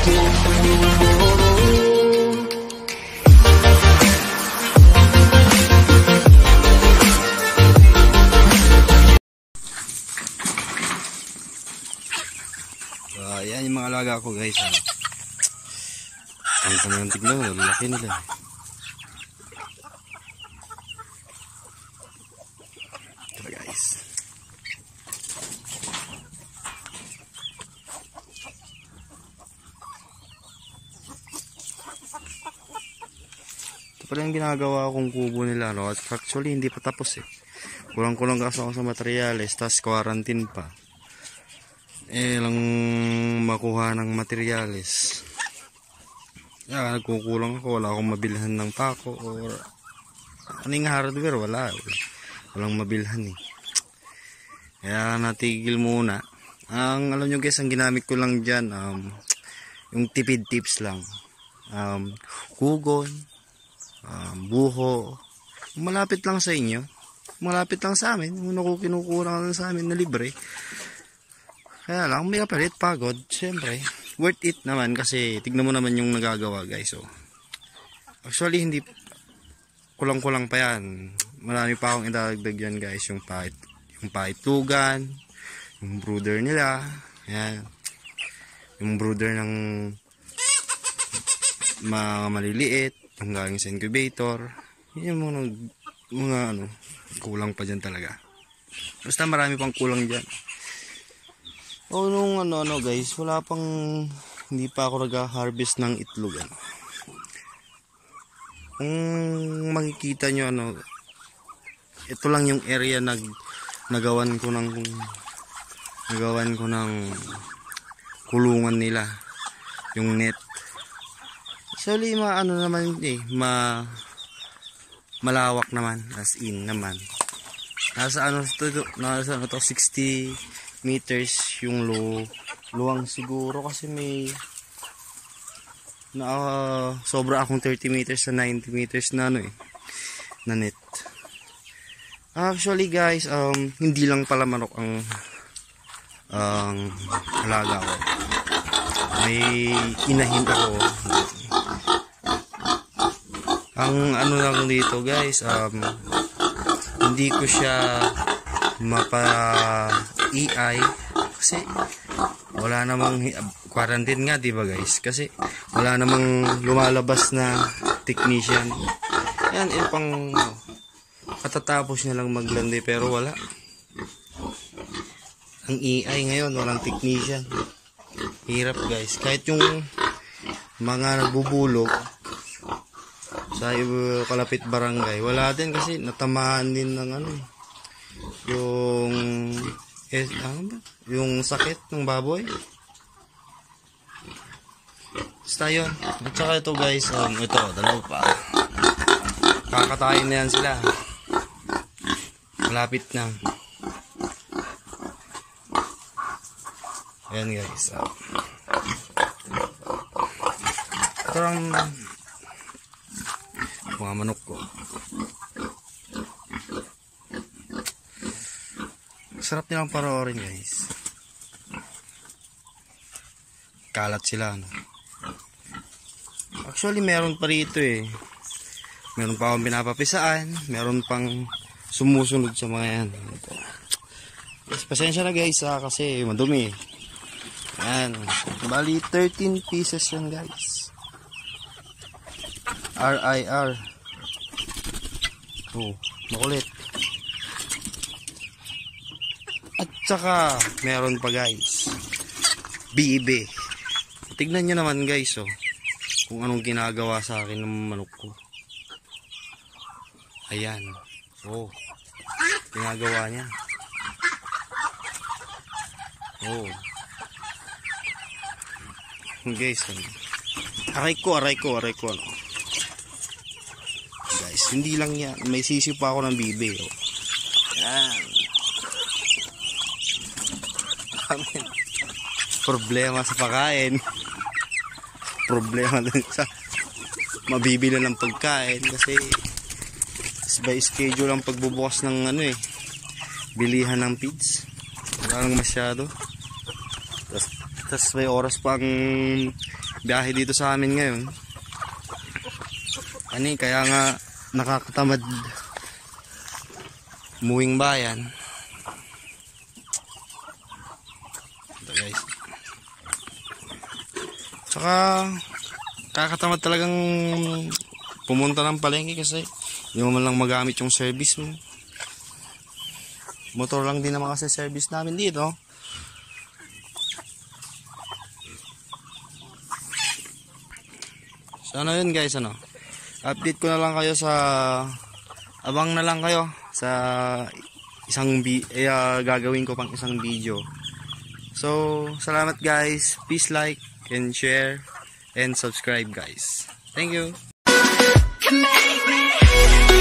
Yan yung mga alaga ko guys. Ang kanyang tignan, laki nila. Ito guys. Ito pala yung ginagawa kong kubo nila. No? Actually hindi pa tapos eh. Kulang-kulang kasi ako sa materyales. Tas quarantine pa. Lang makuha ng materyales. Kaya nagkukulang ako, wala akong mabilhan ng pako or aning hardware, walang mabilhan eh. Kaya natigil muna. Alam nyo guys, ang ginamit ko lang dyan, yung tipid tips lang. Kugon, buho, malapit lang sa inyo, malapit lang sa amin, kinukulang lang sa amin na libre. Kaya lang, may kapalit, pagod, syempre. Worth it naman kasi tignan mo naman yung nagagawa guys. So, actually, hindi, kulang-kulang pa yan. Marami pa akong idadagdag yan guys. Yung paitugan, yung brooder nila, yan. Yung brooder ng mga maliliit, yung galing sa incubator. Yan yung mga kulang pa dyan talaga. Basta marami pang kulang dyan. Nung guys, hindi pa ako nag-harvest ng itlog. Kung makikita nyo, ito lang yung area nagawan ko ng kulungan nila, yung net. Actually, malawak naman, as in naman. Nasa 60 meters yung luwang siguro kasi may sobra akong 30 meters sa 90 meters na na net. Actually guys, hindi lang pala manok ang alaga ko. May inahin ako. Ang lang dito guys, hindi ko siya EI kasi wala namang quarantine nga, diba guys? Kasi wala namang lumalabas na technician. Yan, pang katatapos niya lang maglandi pero wala. Ang EI ngayon, walang technician. Hirap guys. Kahit yung mga nagbubulog sa kalapit barangay, wala din kasi natamaan din ng yung sakit ng baboy. Basta yun. At saka ito guys, ito, dalawa pa. Kakatayin na yan sila. Malapit na. Ayan guys. Ito lang mga manok ko. Sarap nilang panoorin guys. Kalat sila Actually meron pa rito meron pa akong pinapapisaan, meron pang sumusunod sa mga yan. Yes, pasensya na guys kasi madumi. Yan, bali 13 pieces yan guys. RIR. Makulit. At saka meron pa guys, BB. Tignan nyo naman guys kung anong ginagawa sa akin ng manok ko. Ayan. Ginagawa niya. Guys, aray ko guys, hindi lang yan, may sisi pa ako ng BB. Yan. Problema sa pagkain. Problema din sa mabibili ng pagkain kasi by schedule ang pagbubukas ng bilihan ng feeds. Wala lang masyado. Tapos tas may oras pang biyahe dito sa amin ngayon. Kaya nga nakakatamad umuwing bayan. Ito guys. Tsaka kakatamad talagang pumunta ng palengke kasi hindi mo man lang magamit yung service mo. Motor lang din naman kasi service namin dito. So ano yun guys, update ko na lang kayo abang na lang kayo sa gagawin ko pang isang video. So salamat guys, please like and share and subscribe guys. Thank you.